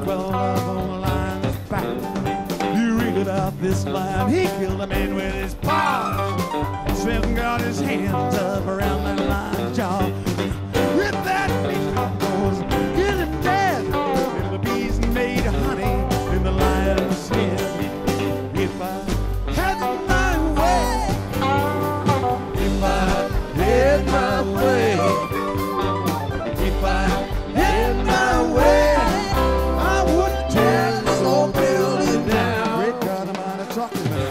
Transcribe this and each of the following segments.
fell off on the lion's back. You read about this lion, he killed a man with his paws. Smith got his hands up around that lion's jaw. With that big goes, kill him dead. And the bees made honey in the lion's skin. If I had my way, if I had my way, if I had my way, I would tear this whole building down. Great God, I'm out of talking about.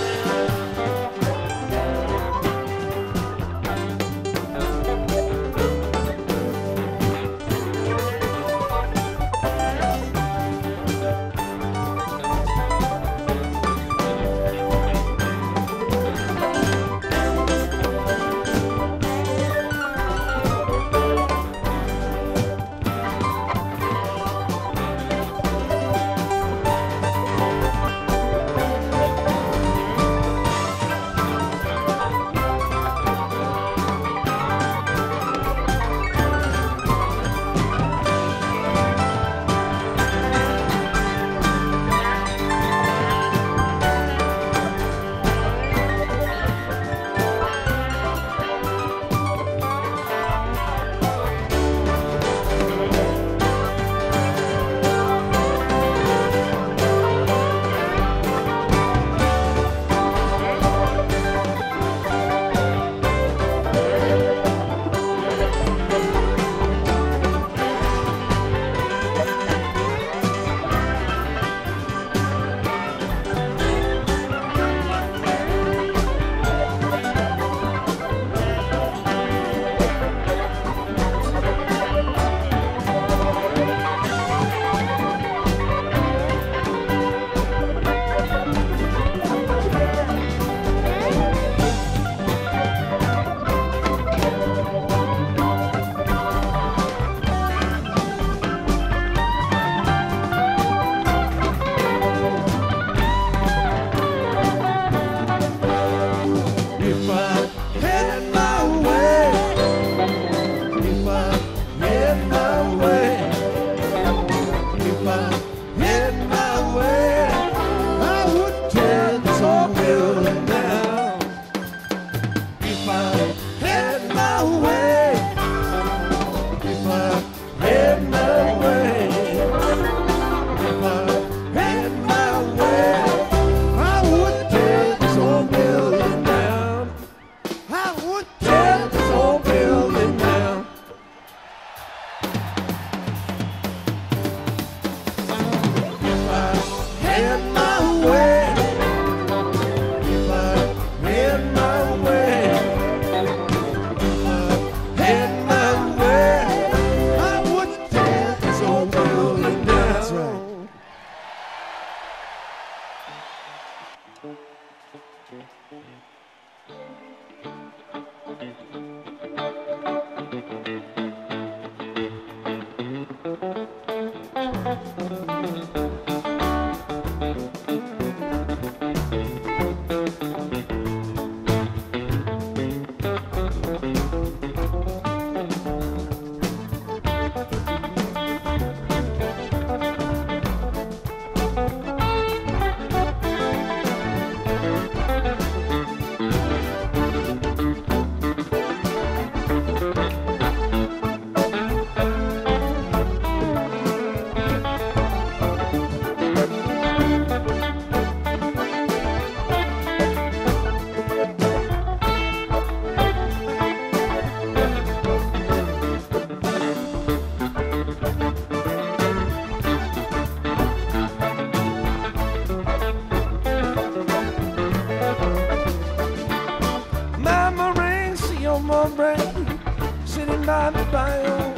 by the fire.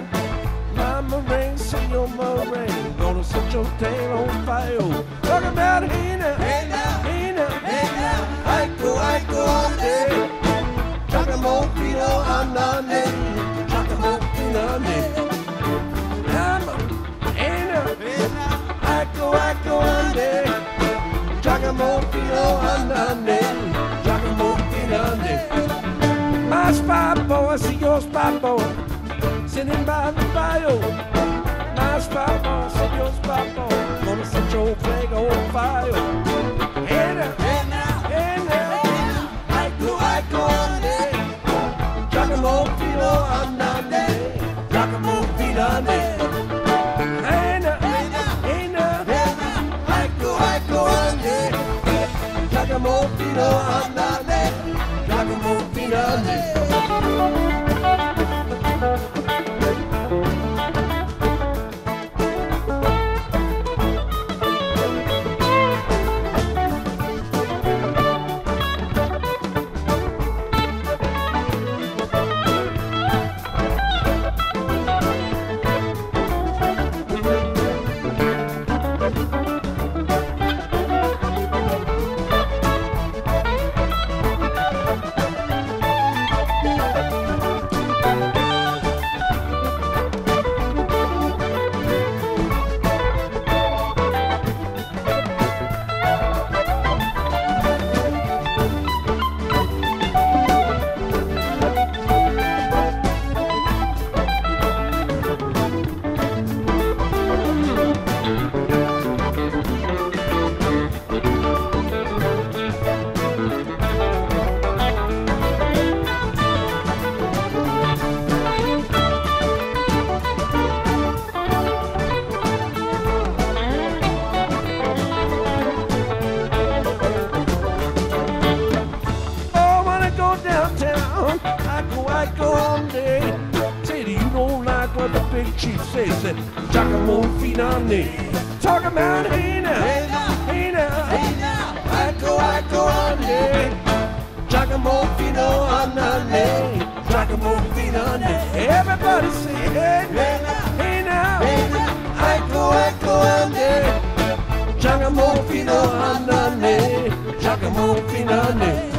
Mama rain, see your rain, gonna set your tail on fire. Talk about hey now, hey now, hey now, hey now. Iko all day. Chakamopino anane, chakamopinane. Mama, hey now, hey now. Iko all day. Chakamopino anane, chakamopinane. My spot boy, see your spot boy, sitting by the fire. My spot boy, see your spot boy. fire. Hey now, hey now, hey now, Iko Iko ande. Giacomo fino andande, Giacomo fino ande. Hey now, hey now, hey now, Iko Iko ande. Giacomo fino andande, Giacomo fino ande. Chief says that Giacomo Finani talking about hey now, hey now, hey now, hey now, Iko Iko ande, Giacomo Fino andande, Giacomo Finani. Everybody say hey now, hey now, hey now, Iko Iko ande, Giacomo Fino andande, Giacomo Finani.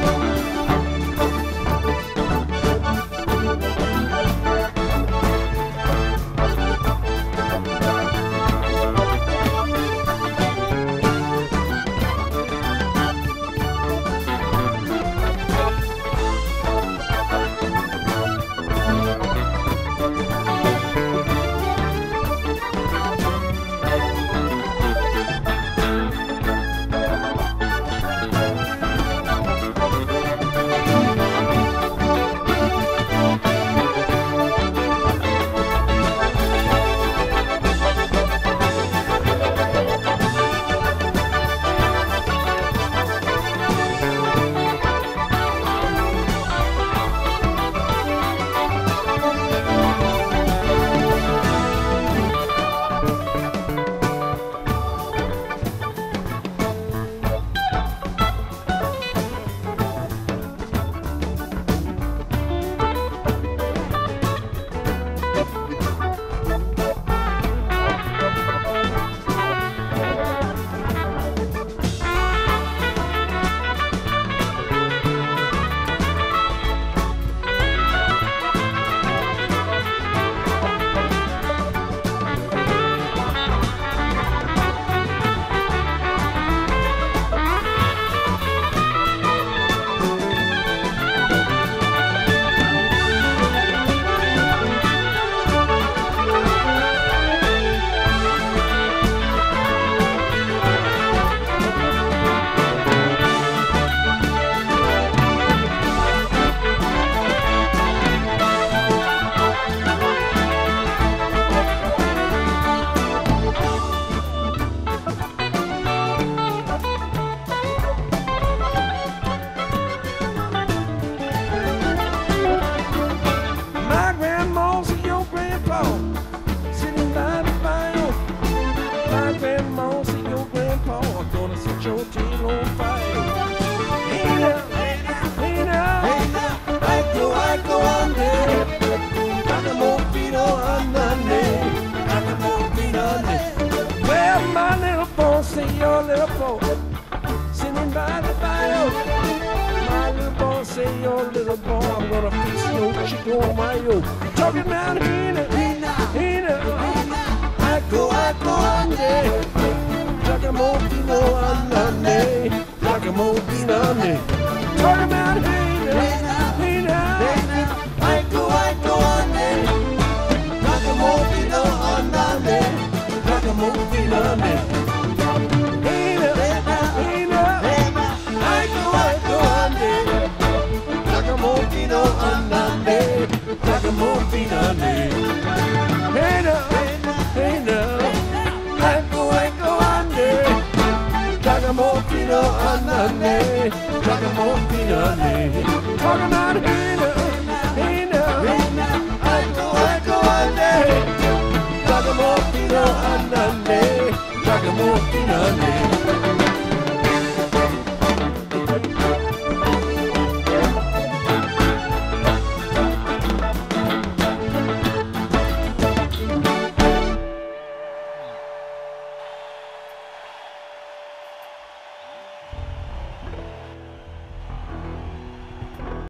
See your little boy sitting by the fire. My little boy say, your little boy, I'm gonna fix your chicken mayo. Talking about Hina, Iko Iko ande, Giacomo Fino andande, Giacomo Fino ande. Talking about Hina, Iko Iko ande, Giacomo Fino andande, Giacomo Fino ande. walking on me.